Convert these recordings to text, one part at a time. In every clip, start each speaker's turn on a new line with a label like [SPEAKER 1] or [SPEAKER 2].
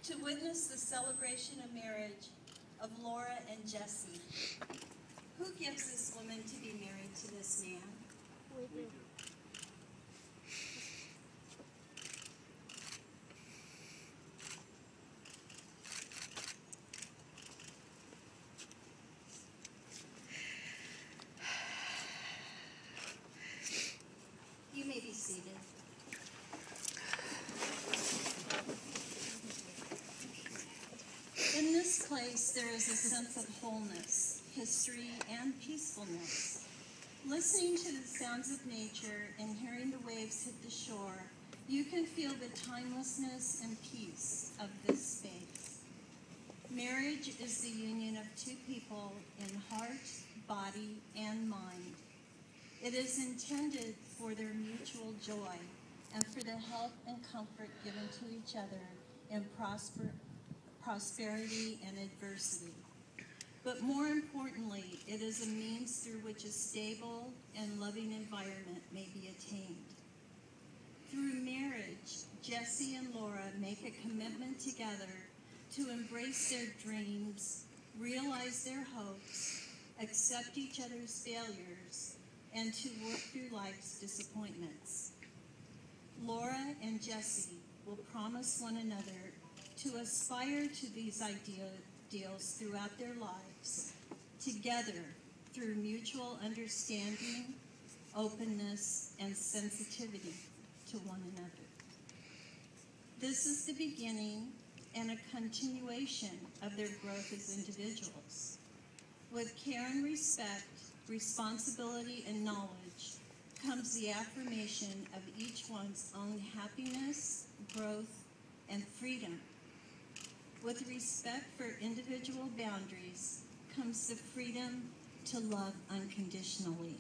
[SPEAKER 1] to witness the celebration of marriage of Laura and Jesse. Who gives this woman to be married to this man?
[SPEAKER 2] We do.
[SPEAKER 1] You may be seated. In this place, there is a sense of wholeness, history, and peacefulness. Listening to the sounds of nature and hearing the waves hit the shore, you can feel the timelessness and peace of this space. Marriage is the union of two people in heart, body, and mind. It is intended for their mutual joy and for the help and comfort given to each other in prosperity and adversity. But more importantly, it is a means through which a stable and loving environment may be attained. Through marriage, Jesse and Laura make a commitment together to embrace their dreams, realize their hopes, accept each other's failures, and to work through life's disappointments. Laura and Jesse will promise one another to aspire to these ideals throughout their lives, together through mutual understanding, openness, and sensitivity to one another. This is the beginning and a continuation of their growth as individuals. With care and respect, responsibility and knowledge comes the affirmation of each one's own happiness, growth, and freedom. With respect for individual boundaries comes the freedom to love unconditionally.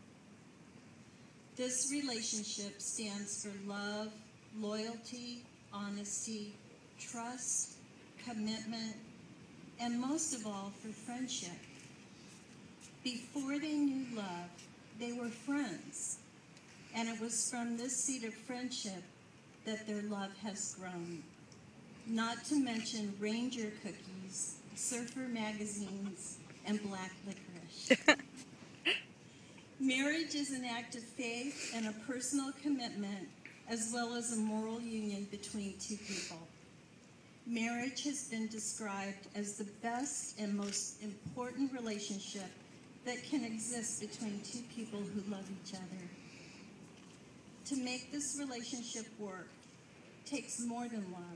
[SPEAKER 1] This relationship stands for love, loyalty, honesty, trust, commitment, and most of all, for friendship. Before they knew love, they were friends, and it was from this seed of friendship that their love has grown. Not to mention Ranger cookies, surfer magazines, and black licorice. Marriage is an act of faith and a personal commitment, as well as a moral union between two people. Marriage has been described as the best and most important relationship that can exist between two people who love each other. To make this relationship work takes more than love.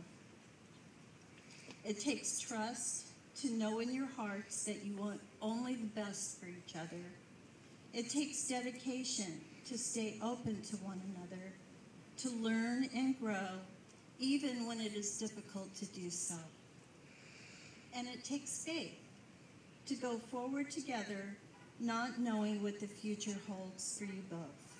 [SPEAKER 1] It takes trust to know in your hearts that you want only the best for each other. It takes dedication to stay open to one another, to learn and grow, even when it is difficult to do so. And it takes faith to go forward together, not knowing what the future holds for you both.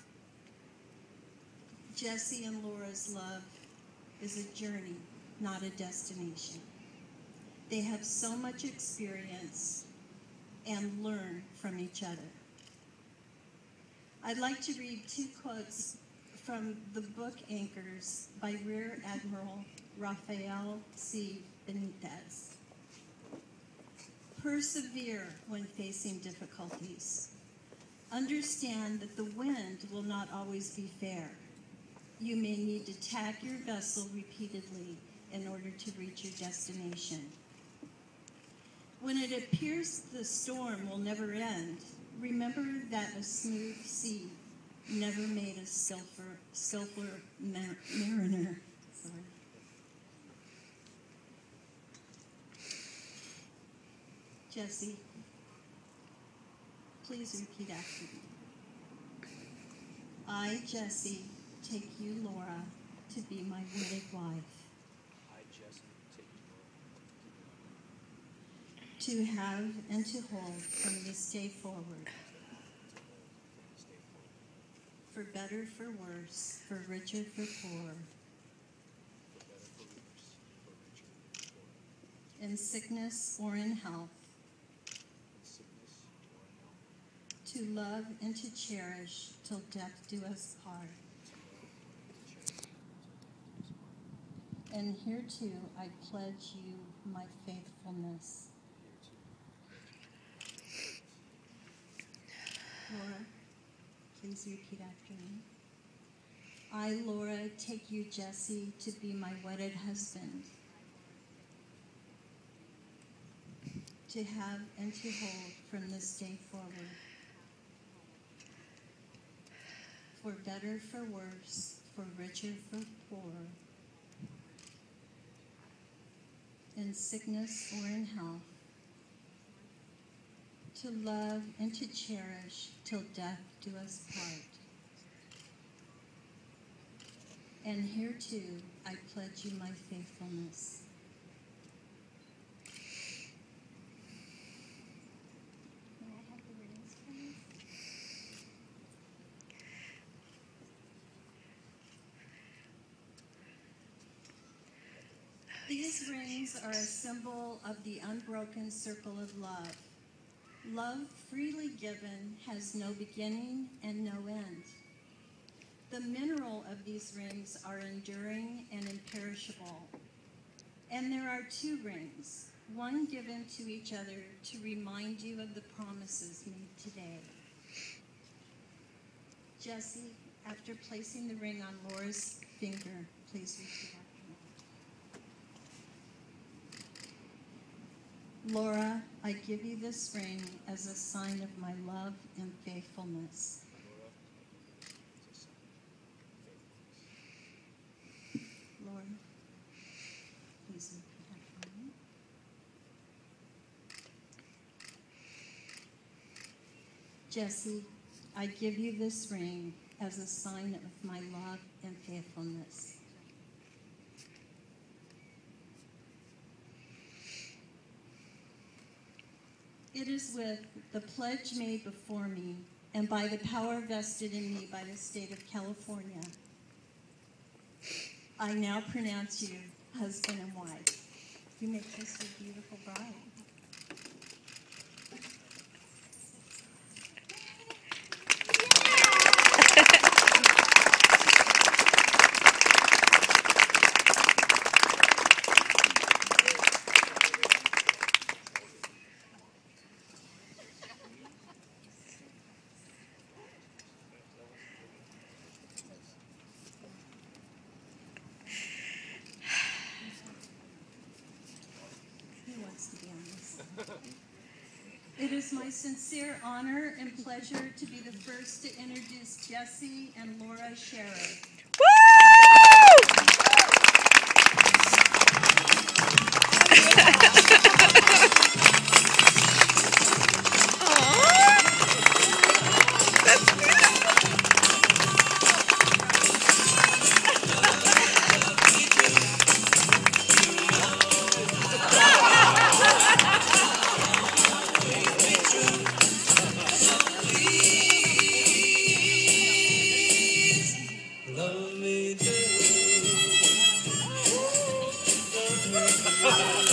[SPEAKER 1] Jesse and Laura's love is a journey, not a destination. They have so much experience and learn from each other. I'd like to read two quotes from the book Anchors by Rear Admiral Rafael C. Benitez. Persevere when facing difficulties. Understand that the wind will not always be fair. You may need to tack your vessel repeatedly in order to reach your destination. When it appears the storm will never end, remember that a smooth sea never made a skillful mariner. Sorry. Jesse, please repeat after me. I, Jesse, take you, Laura, to be my wedded wife.
[SPEAKER 3] I, Jesse, take you,
[SPEAKER 1] To
[SPEAKER 3] Laura,
[SPEAKER 1] have and to hold from this day forward. For better, for worse, for richer, for poor. In sickness or in health. To love and to cherish till death do us part. And hereto I pledge you my faithfulness. Laura, please repeat after me. I, Laura, take you, Jesse, to be my wedded husband, to have and to hold from this day forward, for better, for worse, for richer, for poorer, in sickness or in health, to love and to cherish till death do us part. And hereto I pledge you my faithfulness. May I have the rings, please? These rings are a symbol of the unbroken circle of love. Love freely given has no beginning and no end. The mineral of these rings are enduring and imperishable. And there are 2 rings, one given to each other to remind you of the promises made today. Jesse, after placing the ring on Laura's finger, please repeat after me. Laura, I give you this ring as a sign of my love and faithfulness. Laura, please repeat after me. Jesse, I give you this ring as a sign of my love and faithfulness. It is with the pledge made before me and by the power vested in me by the state of California, I now pronounce you husband and wife. You may kiss your beautiful bride. It is my sincere honor and pleasure to be the first to introduce Jesse and Laura Scherer.
[SPEAKER 2] Love me do.